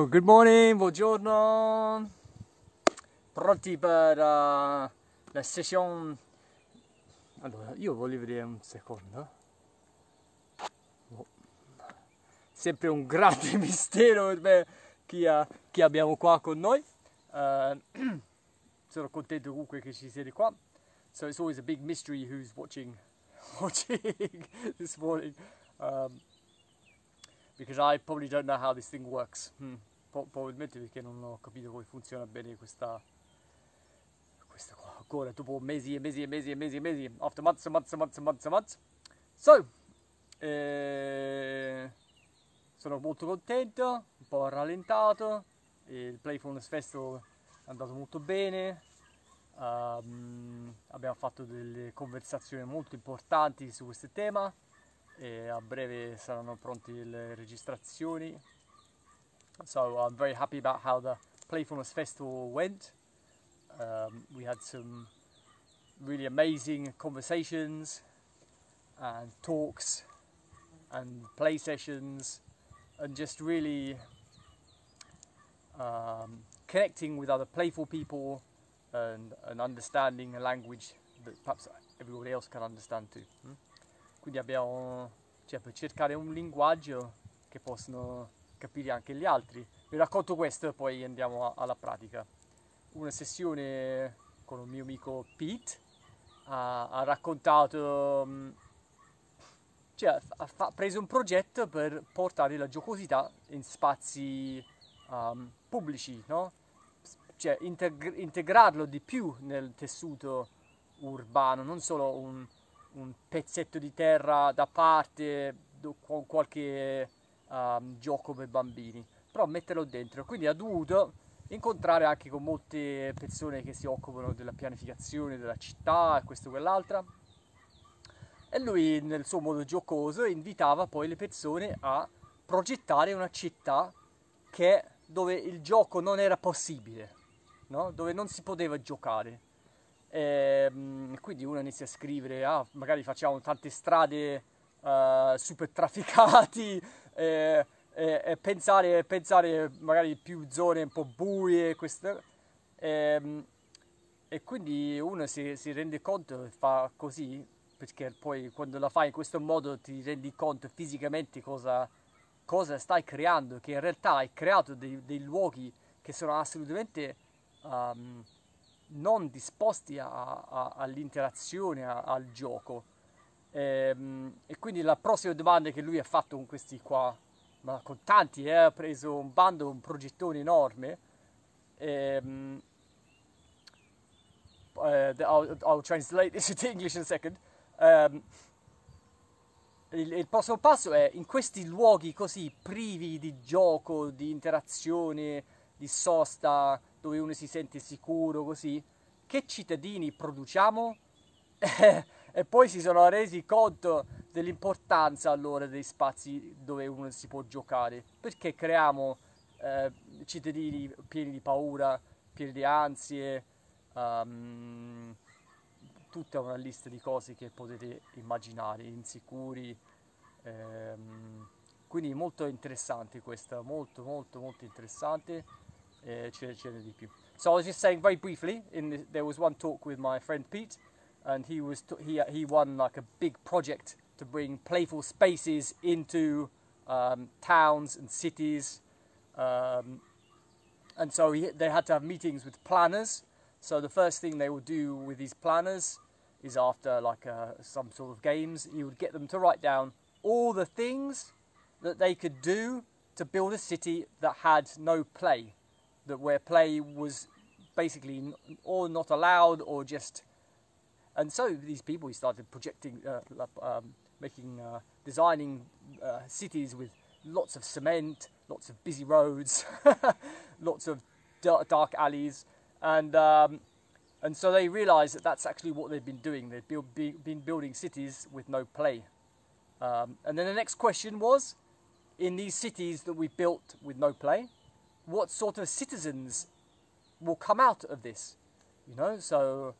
Good morning, buongiorno. Pronti per la sessione? Allora, io voglio vedere un secondo. Oh. Sempre un grande mistero per me chi abbiamo qua con noi. Sono contento comunque che ci siete qua. So it's always a big mystery who's watching this morning. Because I probably don't know how this thing works. Probabilmente perché non ho capito come funziona bene questa qua. Ancora dopo mesi e mesi e mesi e mesi e mesi, after months and months and months and months and months. So, sono molto contento, un po' rallentato. Il Playfulness Festival è andato molto bene. Abbiamo fatto delle conversazioni molto importanti su questo tema e a breve saranno pronte le registrazioni. So I'm very happy about how the Playfulness Festival went. We had some really amazing conversations and talks and play sessions and just really connecting with other playful people and understanding a language that perhaps everybody else can understand too. Quindi abbiamo, per cercare un linguaggio che possono capire anche gli altri. Vi racconto questo e poi andiamo alla pratica. Una sessione con un mio amico Pete ha raccontato, ha preso un progetto per portare la giocosità in spazi pubblici, no? Cioè integrarlo di più nel tessuto urbano, non solo un pezzetto di terra da parte con qualche gioco per bambini, però metterlo dentro. Quindi ha dovuto incontrare anche con molte persone che si occupano della pianificazione della città e questo e quell'altra. E lui nel suo modo giocoso invitava poi le persone a progettare una città dove il gioco non era possibile, no? Dove non si poteva giocare. Quindi uno inizia a scrivere, magari facciamo tante strade super trafficati e pensare magari più zone un po' buie, e quindi uno si rende conto e fa così, perché poi quando la fai in questo modo ti rendi conto fisicamente cosa stai creando, che in realtà hai creato dei luoghi che sono assolutamente non disposti all'interazione, al gioco. E quindi la prossima domanda che lui ha fatto con questi qua, ma con tanti, ha preso un bando, un progettone enorme. I'll translate this into English in a second. Il prossimo passo è in questi luoghi così privi di gioco, di interazione, di sosta, dove uno si sente sicuro, così, che cittadini produciamo? E poi si sono resi conto dell'importanza allora dei spazi dove uno si può giocare, perché creiamo cittadini pieni di paura, pieni di ansie, tutta una lista di cose che potete immaginare, insicuri. Quindi molto interessante questa, molto molto molto interessante. Ce n'è di più. So I was just saying very briefly, there was one talk with my friend Pete, and he won like a big project to bring playful spaces into towns and cities, and so they had to have meetings with planners. So the first thing they would do with these planners is after like some sort of games, he would get them to write down all the things that they could do to build a city that had no play, where play was basically or not allowed or just. And so these people, he started projecting, designing cities with lots of cement, lots of busy roads, lots of dark alleys, and so they realized that that's actually what they've been doing. They've been building cities with no play. And then the next question was, in these cities that we built with no play, what sort of citizens will come out of this? So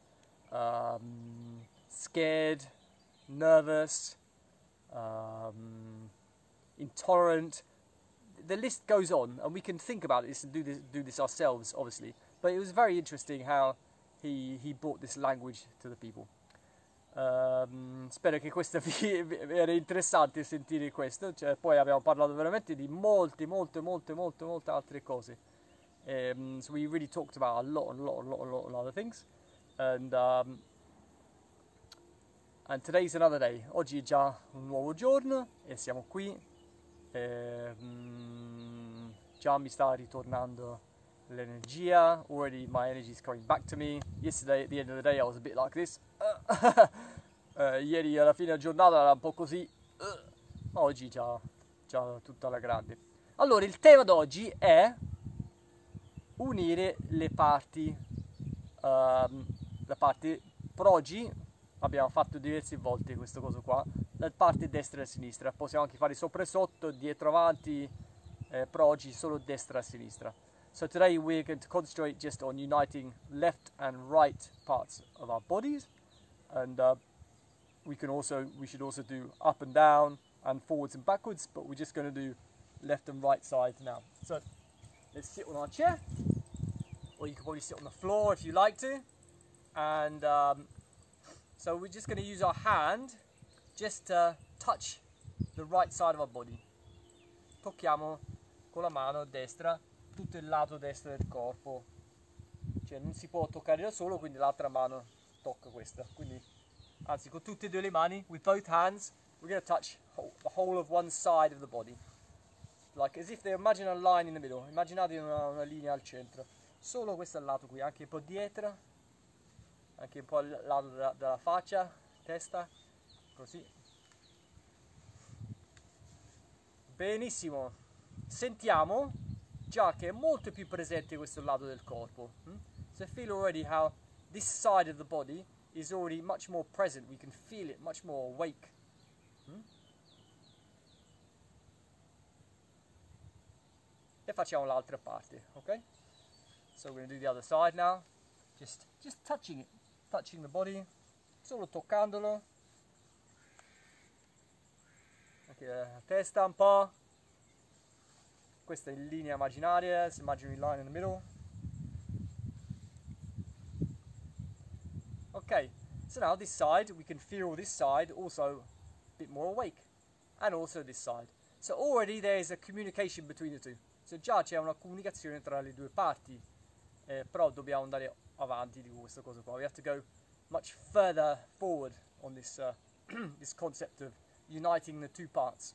scared, nervous, intolerant, the list goes on, and we can think about this and do this ourselves, obviously. But it was very interesting how he brought this language to the people. Spero che questo era interessante sentire questo. Cioè, poi abbiamo parlato veramente di molte altre cose. So we really talked about a lot of things. And today's another day. Oggi è già un nuovo giorno e siamo qui. Già mi sta ritornando l'energia. Already my energy is coming back to me. Yesterday at the end of the day I was a bit like this. Ieri alla fine della giornata era un po' così. Ma oggi già tutta alla grande. Allora, il tema d'oggi è unire le parti. La parte per oggi abbiamo fatto diverse volte questo coso qua, la parte destra e sinistra. Possiamo anche fare sopra e sotto, dietro avanti. Per oggi solo destra e sinistra. So today we're going to concentrate just on uniting left and right parts of our bodies, and we should also do up and down and forwards and backwards, but we're just going to do left and right sides now. So let's sit on our chair, or you can probably sit on the floor if you like to, and so we're just going to use our hand just to touch the right side of our body. Tocchiamo con la mano destra tutto il lato destro del corpo, cioè non si può toccare da solo, quindi l'altra mano tocca questa. Quindi anzi, con tutte e due le mani, with both hands, we're going to touch the whole of one side of the body, like as if they imagine a line in the middle. Immaginate una linea al centro, solo questo lato qui, anche un po' dietro, anche un po' al lato della faccia, testa, così. Benissimo, sentiamo già che è molto più presente questo lato del corpo. So feel already how this side of the body is already much more present. We can feel it much more awake. E facciamo l'altra parte, ok? So we're going to do the other side now. Just touching it, touching the body, solo toccandolo. Anche la testa un po'. Questa è in linea immaginaria, so imaginary line in the middle. Okay, so now this side, we can feel this side also a bit more awake, and also this side. So already there is a communication between the two. So già c'è una comunicazione tra le due parti, però dobbiamo andare avanti di questa cosa qua. We have to go much further forward on this, this concept of uniting the two parts.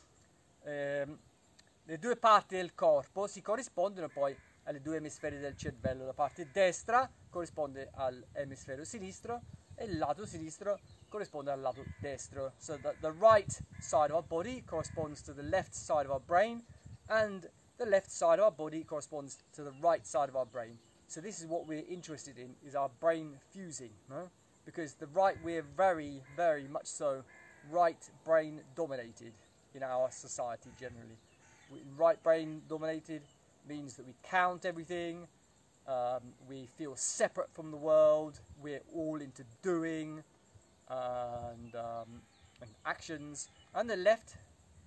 Le due parti del corpo si corrispondono poi alle due emisferi del cervello. La parte destra corrisponde all'emisfero sinistro e il lato sinistro corrisponde al lato destro. So the right side of our body corresponds to the left side of our brain, and the left side of our body corresponds to the right side of our brain. So this is what we're interested in, is our brain fusing, no? Because we're very much so right brain dominated in our society generally. Right brain dominated means that we count everything, we feel separate from the world, we're all into doing and actions. And the left,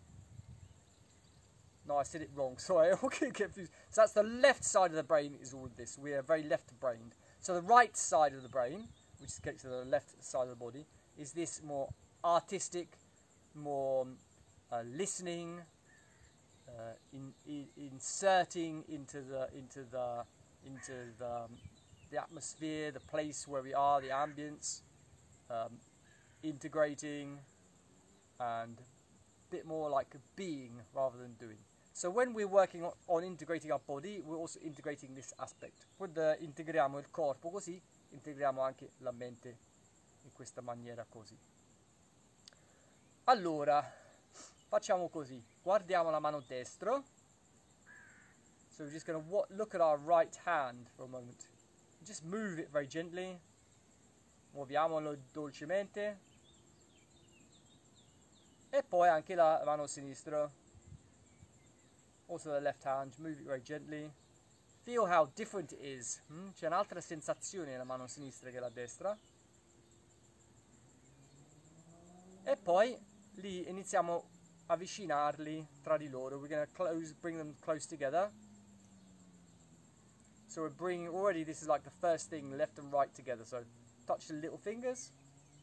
no, I said it wrong, sorry, I'm getting confused. So that's the left side of the brain is all of this. We are very left-brained. So the right side of the brain, which gets to the left side of the body, is this more artistic, more listening, inserting into the atmosphere, the place where we are, the ambience, integrating, and a bit more like being rather than doing. So when we're working on integrating our body, we're also integrating this aspect. Quando integriamo il corpo così, integriamo anche la mente in questa maniera così. Allora, facciamo così. Guardiamo la mano destra. So we're just going to look at our right hand for a moment. Just move it very gently. Muoviamolo dolcemente. E poi anche la mano sinistra. Also the left hand, move it very gently. Feel how different it is. C'è un'altra sensazione nella mano sinistra che la destra. E poi lì iniziamo avvicinarli tra di loro. We're going to bring them close together. So we're bringing, already this is like the first thing, left and right together. So touch the little fingers,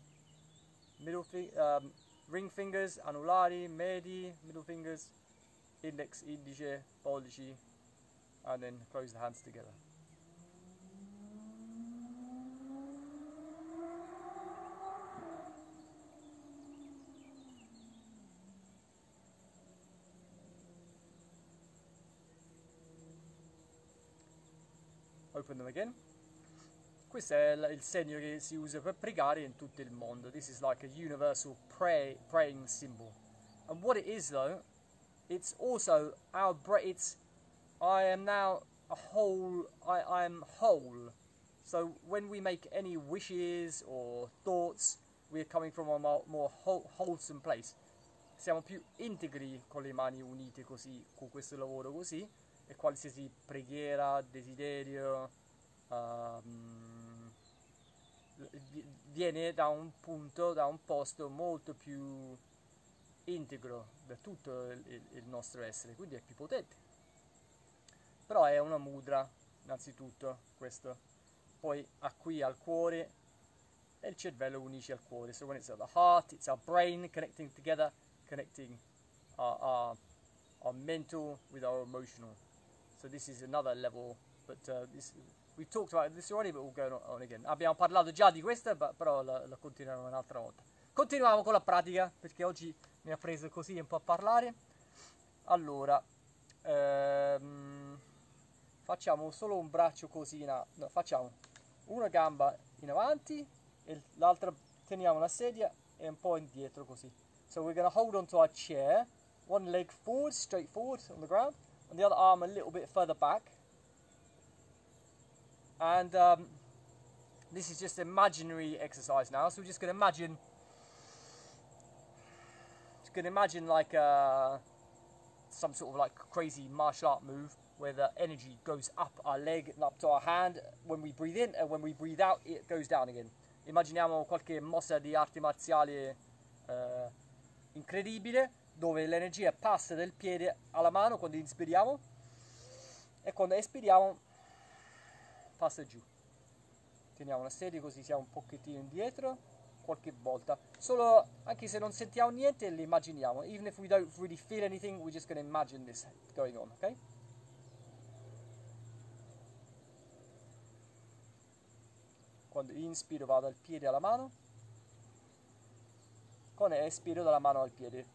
ring fingers, anulari, medi, middle fingers, index, indice, pollici, and then close the hands together. Open them again. Questo è il segno che si usa per pregare in tutto il mondo. This is like a universal praying symbol. And what it is though, it's also our I am now a whole, I am whole. So when we make any wishes or thoughts, we're coming from a more wholesome place. Siamo più integri con le mani unite così, con questo lavoro così, e qualsiasi preghiera, desiderio viene da un punto, da un posto molto più integro da tutto il nostro essere, quindi è più potente. Però è una mudra, innanzitutto, questo. Poi a qui al cuore, e il cervello unisce al cuore. So when it's at the heart, it's our brain connecting together, connecting our mental with our emotional. So this is another level, but we've talked about this already, but we'll go on again. Abbiamo parlato già di questa, però la continueremo un'altra volta. Continuiamo con la pratica, perché oggi mi ha preso così un po' a parlare. Allora, facciamo solo un braccio così, no, facciamo una gamba in avanti e l'altra teniamo la sedia e un po' indietro così. So we're going to hold on to our chair, one leg forward, straight forward on the ground, and the other arm a little bit further back. And this is just imaginary exercise now, so we're just going to imagine like some sort of like crazy martial art move where the energy goes up our leg and up to our hand when we breathe in, and when we breathe out it goes down again. Immaginiamo qualche mossa di arte marziale incredibile, dove l'energia passa dal piede alla mano quando inspiriamo e quando espiriamo passa giù. Teniamo la sedia così siamo un pochettino indietro qualche volta, solo anche se non sentiamo niente li immaginiamo. Even if we don't really feel anything, we're just going to imagine this going on, ok? Quando inspiro vado dal piede alla mano, quando espiro dalla mano al piede.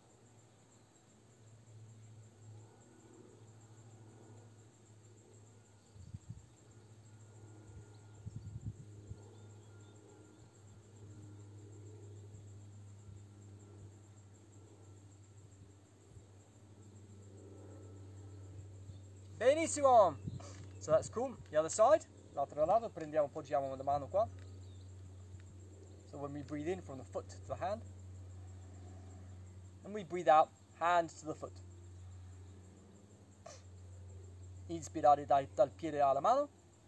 Benissimo! So that's cool. The other side, l'altro lato, prendiamo, poggiamo la mano qua. So when we breathe in, from the foot to the hand, and we breathe out, hand to the foot. Inspirare dal piede alla mano,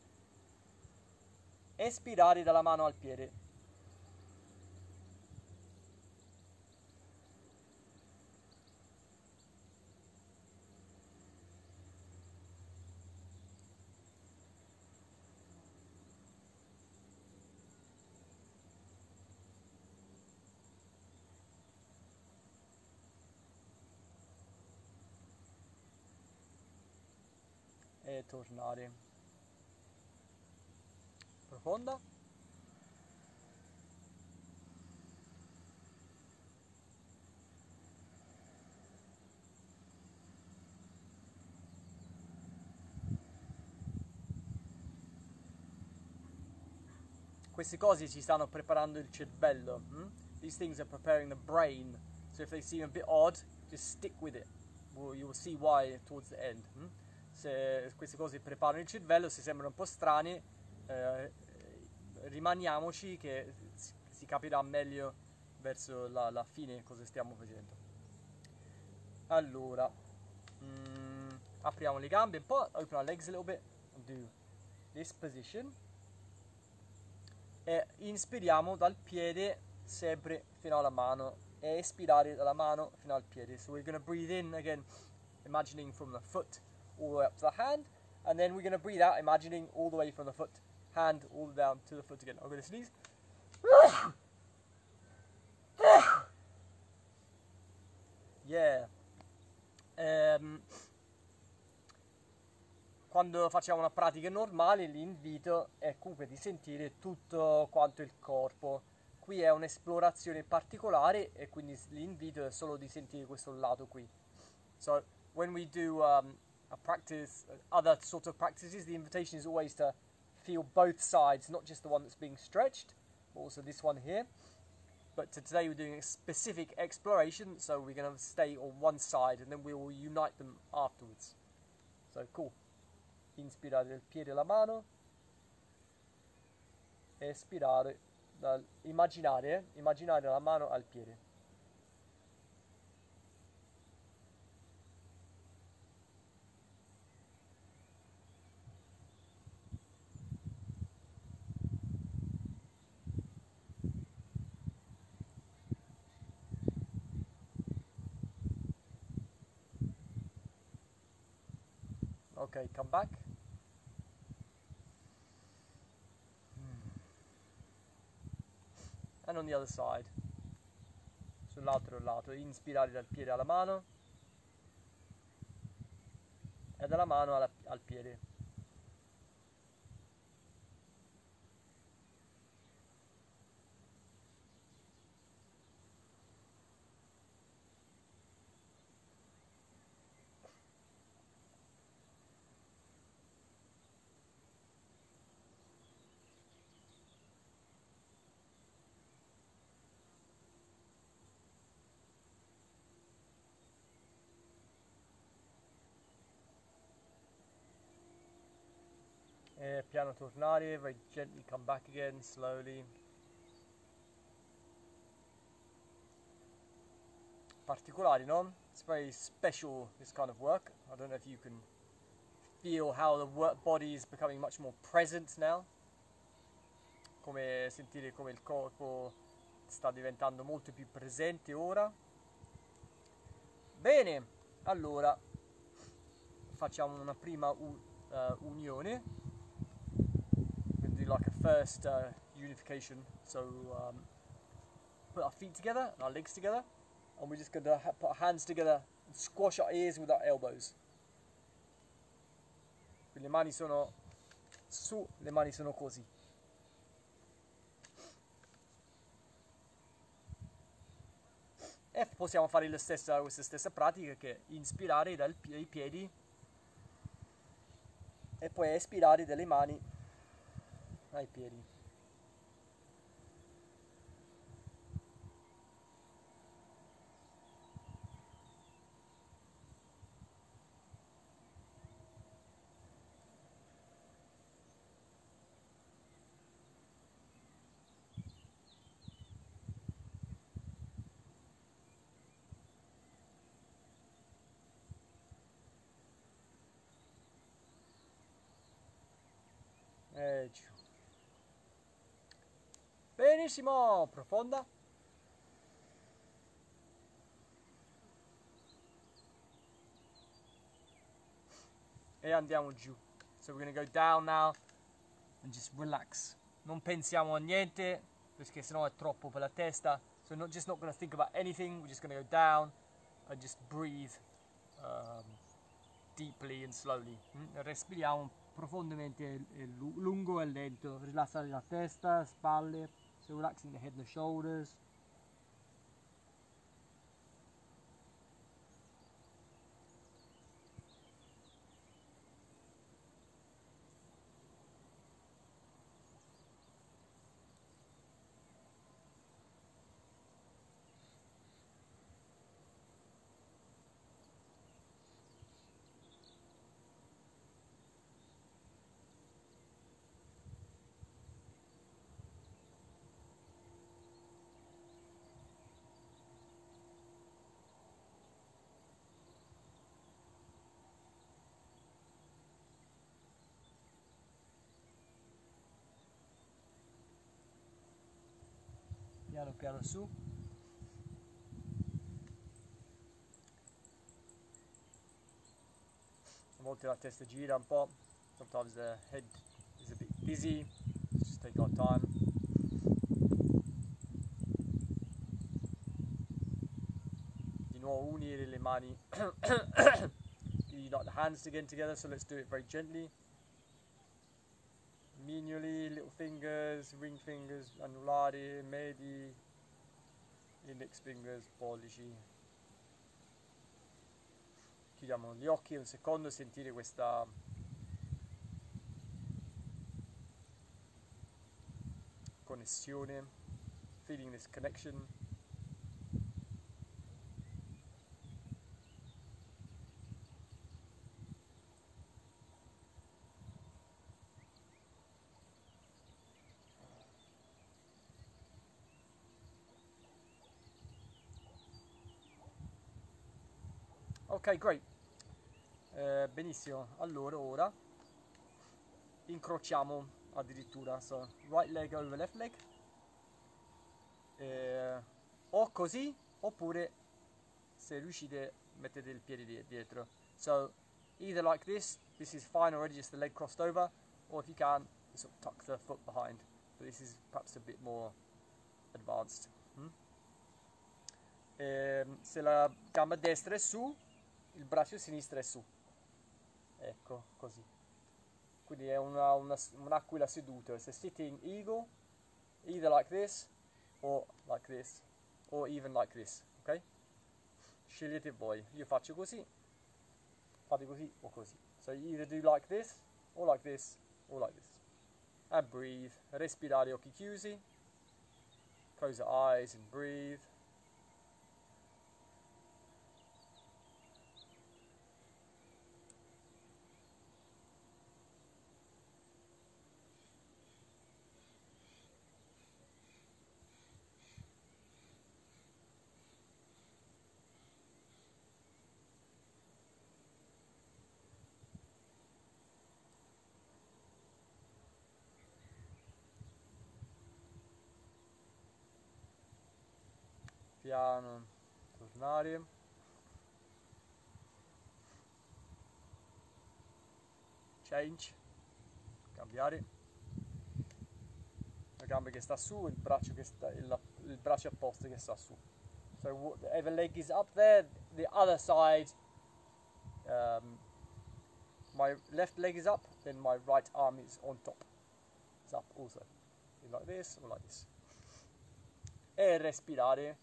espirare dalla mano al piede. E tornare. Profonda. Queste cose ci stanno preparando il cervello. These things are preparing the brain. So if they seem a bit odd, just stick with it. You will see why towards the end. Se queste cose preparano il cervello, se sembrano un po' strane, rimaniamoci che si capirà meglio verso la fine cosa stiamo facendo. Allora, apriamo le gambe un po', open our legs a little bit, do this position, e inspiriamo dal piede sempre fino alla mano e espirare dalla mano fino al piede. So we're going to breathe in again, imagining from the foot all the way up to the hand, and then we're going to breathe out, imagining all the way from the foot, hand all the way down to the foot again. I'm going to sneeze. Yeah. Quando facciamo una pratica normale, l'invito è comunque di sentire tutto quanto il corpo. Qui è un'esplorazione particolare e quindi l'invito è solo di sentire questo lato qui. So when we do a practice, other sort of practices, the invitation is always to feel both sides, not just the one that's being stretched, but also this one here. But today we're doing a specific exploration, so we're going to stay on one side and then we will unite them afterwards. So cool. Inspirare dal piede alla mano, espirare immaginare la mano al piede. Okay, come back. And on the other side. Sull'altro lato, inspirare dal piede alla mano e dalla mano al piede. E piano tornare, very gently come back again, slowly. Particolari, no? It's very special, this kind of work. I don't know if you can feel how the body is becoming much more present now. Come sentire come il corpo sta diventando molto più presente ora. Bene, allora facciamo una prima unione. Like a first unification, so put our feet together and our legs together, and we're just going to put our hands together and squash our ears with our elbows. Quindi le mani sono su, le mani sono così. E possiamo fare questa stessa pratica, che è inspirare dai piedi e poi espirare dalle mani ai piedi. E giù. Benissimo, profonda. E andiamo giù. So we're going to go down now and just relax. Non pensiamo a niente, perché sennò è troppo per la testa. So just not going to think about anything. We're just going to go down and just breathe deeply and slowly. Respiriamo profondamente, lungo e lento. Rilassare la testa, spalle. So relaxing the head and the shoulders. Piano piano su. volte la testa gira un po', sometimes the head is a bit dizzy, just take our time. Di nuovo unire le mani, unite the hands again together, so let's do it very gently. Mignoli, little fingers, ring fingers, anulari, medi, index fingers, pollici. Chiudiamo gli occhi un secondo, sentire questa connessione, feeling this connection. Ok, great. Benissimo. Allora, ora incrociamo addirittura. So, right leg over left leg. O così, oppure se riuscite mettete il piede dietro. So, either like this is fine already, just the leg crossed over, or if you can, sort of tuck the foot behind. But this is perhaps a bit more advanced. Se la gamba destra è su, il braccio sinistro è su. Ecco, così. Quindi è un'aquila seduta. It's a sitting eagle, either like this, or like this, or even like this, ok? Scegliete voi. Io faccio così, fate così o così. So you either do like this, or like this, or like this. And breathe. Respirare, occhi chiusi. Close the eyes and breathe. Piano, tornare. Change, cambiare. La gamba che sta su, il braccio che sta, il braccio opposto che sta su. So whatever leg is up there, the other side, my left leg is up, then my right arm is on top. It's up also. Like this or like this. E respirare.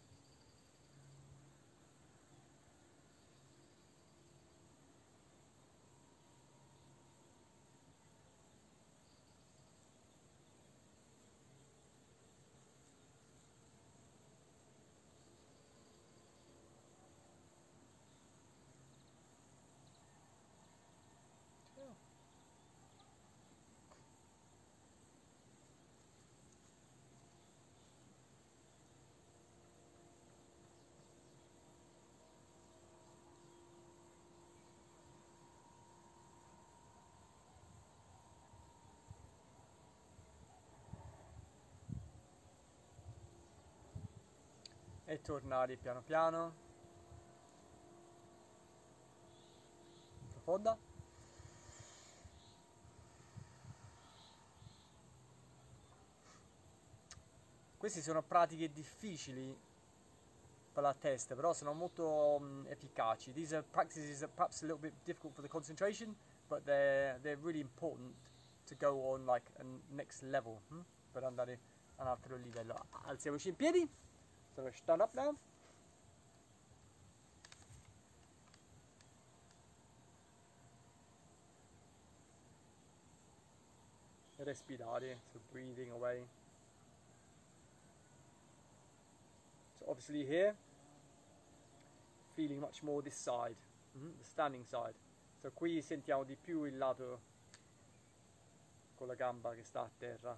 E tornare piano piano. Profonda. Queste sono pratiche difficili per la testa, però sono molto efficaci. These are practices that perhaps a little bit difficult for the concentration, but they're really important to go on like a next level, per andare a un altro livello. Alziamoci in piedi. So stand up now. Respirare, so breathing away. So obviously here, feeling much more this side, the standing side. So qui sentiamo di più il lato con la gamba che sta a terra.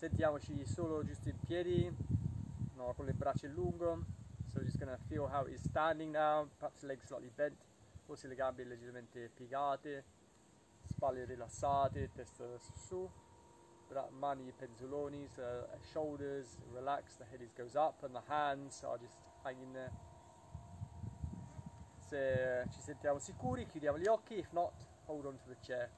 Sentiamoci solo giusto in piedi, no, con le braccia lungo. So just gonna feel how it is standing now, perhaps legs slightly bent, forse le gambe leggermente piegate, spalle rilassate, testa su, mani penzoloni, so shoulders relaxed, the head goes up and the hands are just hanging there. Se ci sentiamo sicuri chiudiamo gli occhi, if not hold on to the chair.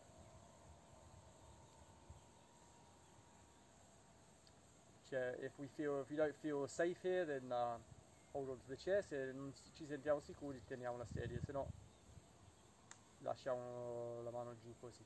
If you don't feel safe here, then hold on to the chair. Se non ci sentiamo sicuri teniamo la sedia, se no lasciamo la mano giù così.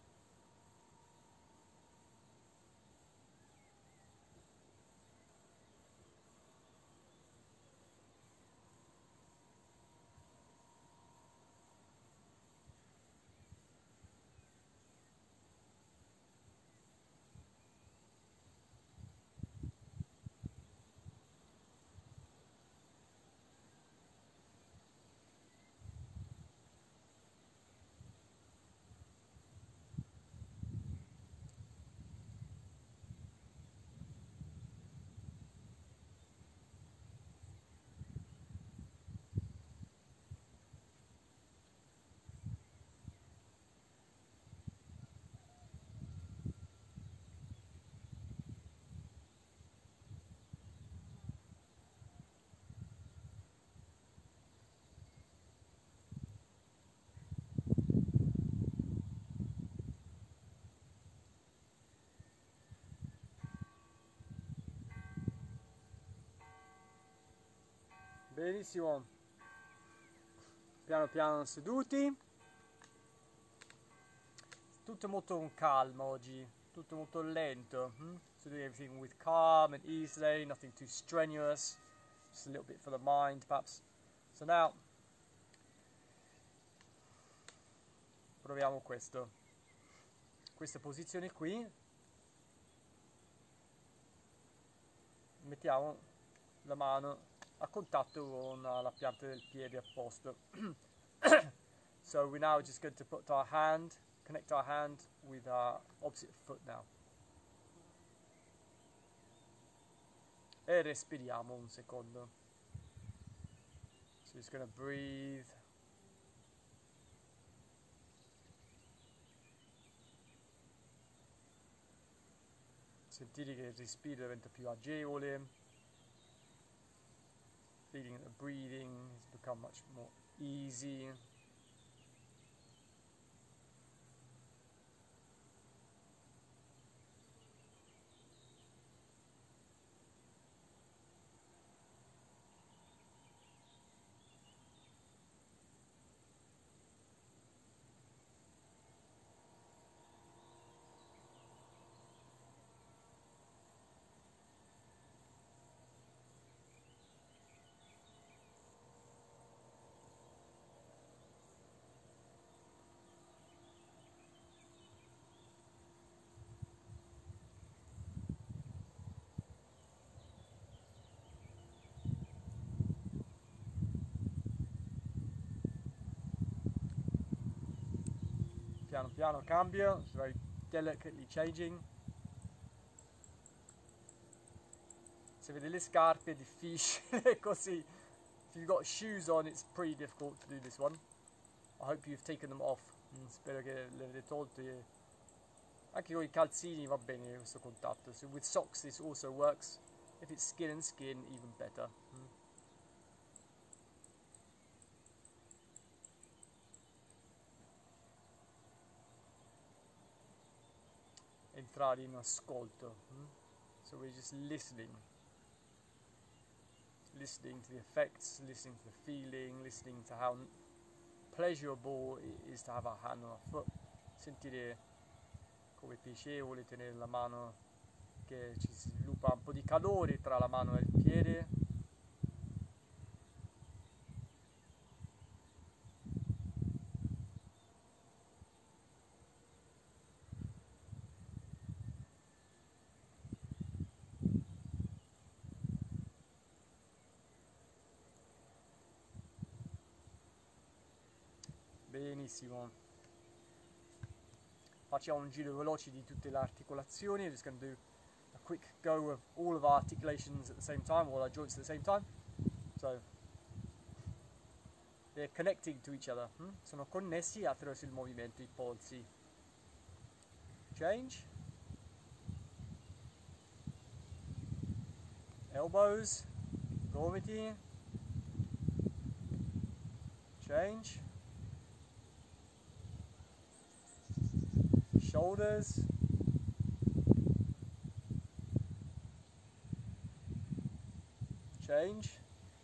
Benissimo, piano piano seduti, tutto molto con calma oggi, tutto molto lento, so doing everything with calm and easily, nothing too strenuous, just a little bit for the mind perhaps. So now, proviamo questa posizione qui, mettiamo la mano a contatto con la pianta del piede a posto. So we're now just going to connect our hand with our opposite foot now. E respiriamo un secondo. So just going to breathe. Sentire che il respiro diventa più agevole. Feeling that the breathing has become much more easy. Piano piano cambio, it's very delicately changing. Se vede le scarpe è difficile così. If you've got shoes on it's pretty difficult to do this one. I hope you've taken them off. Spero che le avete tolte. Anche con I calzini va bene questo contatto. So with socks this also works. If it's skin and skin, even better. Entrare in ascolto. So we're just listening to the effects, listening to the feeling, listening to how pleasurable it is to have our hand on our foot. Sentire come è piacevole tenere la mano, che ci si sviluppa un po' di calore tra la mano e il piede. Benissimo. Facciamo un giro veloce di tutte le articolazioni. Just going to do a quick go of all of our articulations at the same time, all our joints at the same time. So they're connecting to each other. Sono connessi attraverso il movimento, i polsi. Change. Elbows, gomiti. Change. Shoulders. Change.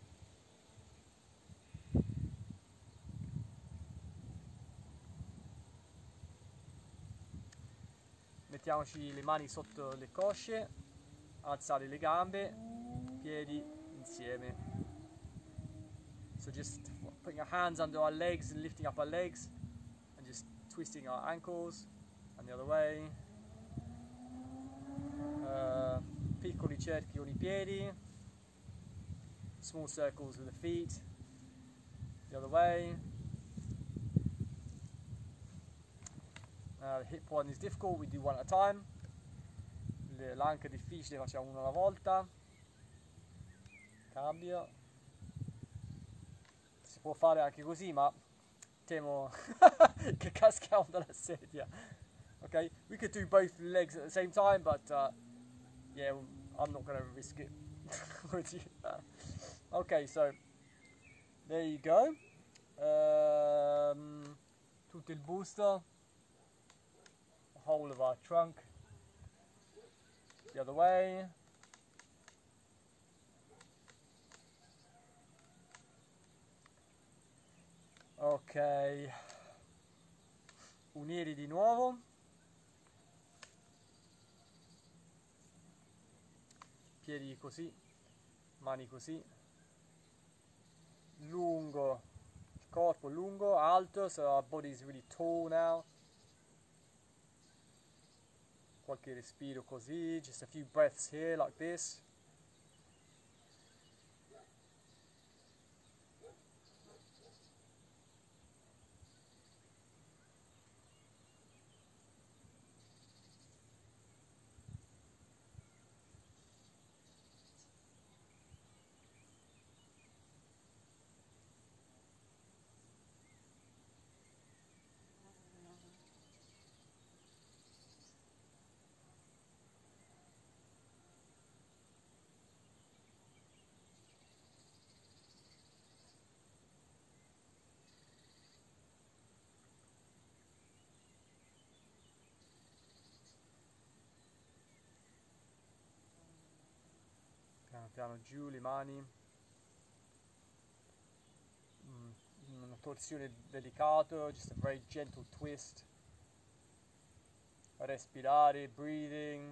Mettiamoci le mani sotto le cosce, alzare le gambe, piedi insieme. So just putting our hands under our legs and lifting up our legs and just twisting our ankles and the other way. Piccoli cerchi con i piedi, small circles with the feet, the other way. The hip one is difficult, we do one at a time. L'anca è difficile, facciamo uno alla volta. Cambio. Si può fare anche così, ma temo che caschiamo dalla sedia. Okay, we could do both legs at the same time, but yeah, I'm not going to risk it with you. Okay, so there you go. Tutto il busto, the whole of our trunk, the other way. Ok, unire di nuovo. Piedi così, mani così, lungo, il corpo lungo, alto, so our body is really tall now. Qualche respiro così, just a few breaths here like this. Piano piano giù le mani, una torsione delicata, just a very gentle twist. Respirare, breathing.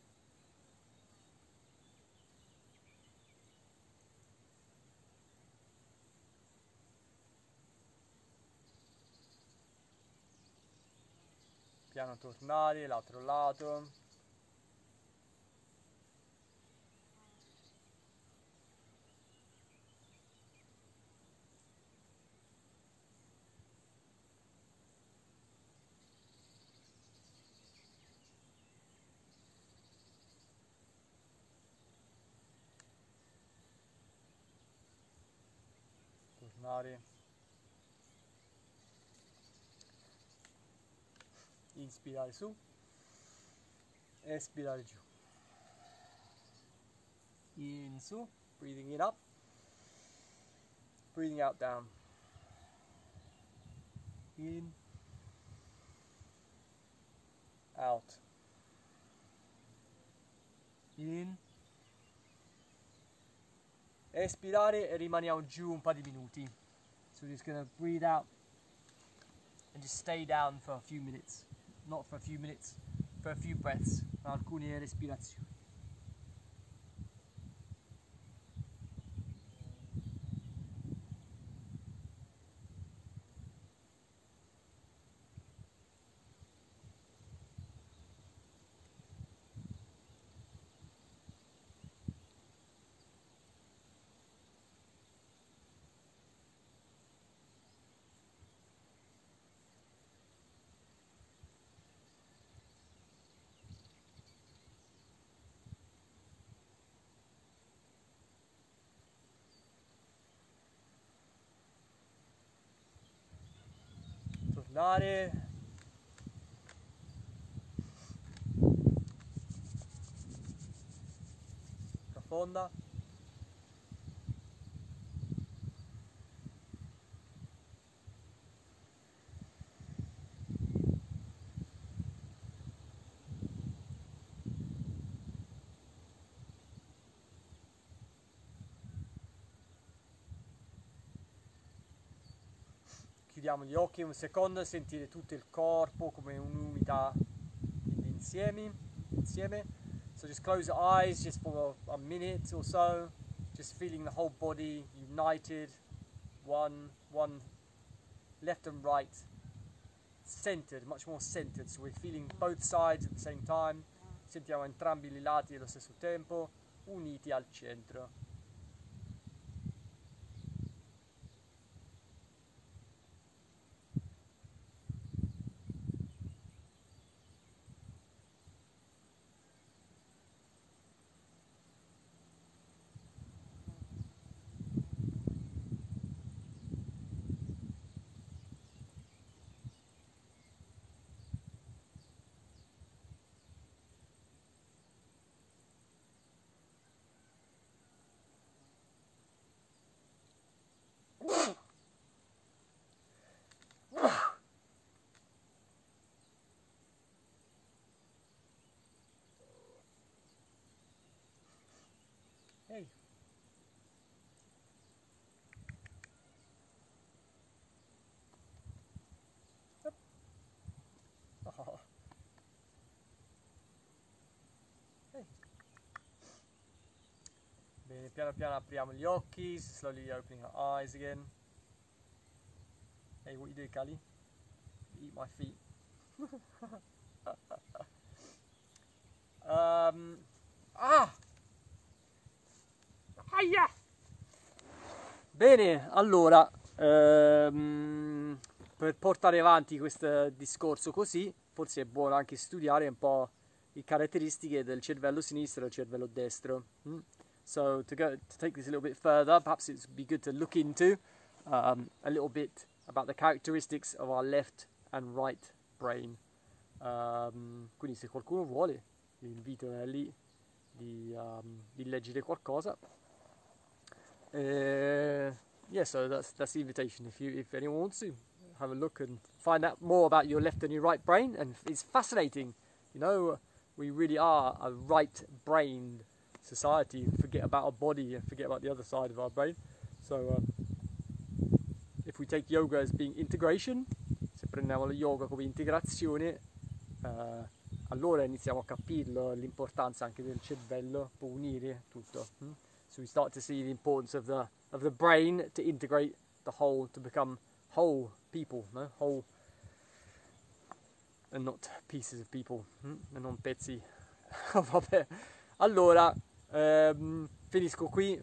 Piano tornare, l'altro lato. Tornare. Inspirare su, espirare giù. In su, breathing in up, breathing out down. In, out. In, espirare e rimaniamo giù un po' di minuti. So we're just gonna breathe out and just stay down for a few minutes. Not for a few minutes, for a few breaths, alcune respirazioni. Inspirare. Profonda. Chiudiamo gli occhi un secondo, sentire tutto il corpo come un'unità insieme. So just close your eyes just for a minute or so, just feeling the whole body united, one left and right, centered, much more centered. So we're feeling both sides at the same time. Sentiamo entrambi i lati allo stesso tempo, uniti al centro. Hey. Oh. Hey. Bene, piano piano apriamo gli occhi, slowly opening our eyes again. Hey, what you do, Callie? Eat my feet. Aia! Bene, allora, per portare avanti questo discorso così, forse è buono anche studiare un po' le caratteristiche del cervello sinistro e del cervello destro. So to take this a little bit further, perhaps it would be good to look into a little bit about the characteristics of our left and right brain. Quindi se qualcuno vuole, vi invito lì di leggere qualcosa. Yeah, so that's the invitation. If anyone wants to have a look and find out more about your left and your right brain, and it's fascinating. You know, we really are a right-brained society. Forget about our body and forget about the other side of our brain. So if we take yoga as being integration, se prendiamo lo yoga come integrazione, allora iniziamo a capirlo, l'importanza anche del cervello, può unire tutto. So we start to see the importance of the brain to integrate the whole, to become whole people, no? Whole and not pieces of people, e non pezzi. Vabbè, allora finisco qui.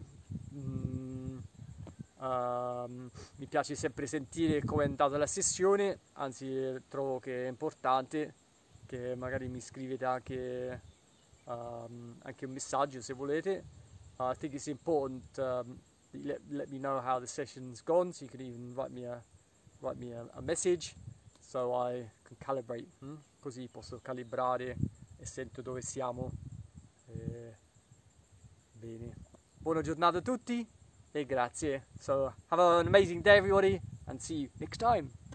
Mi piace sempre sentire come è andata la sessione, anzi trovo che è importante che magari mi scrivete anche un messaggio se volete. I think it's important that you let me know how the session's gone, so you can even write me a message so I can calibrate, così posso calibrare e sento dove siamo. Bene, buona giornata a tutti e grazie. So have an amazing day everybody and see you next time.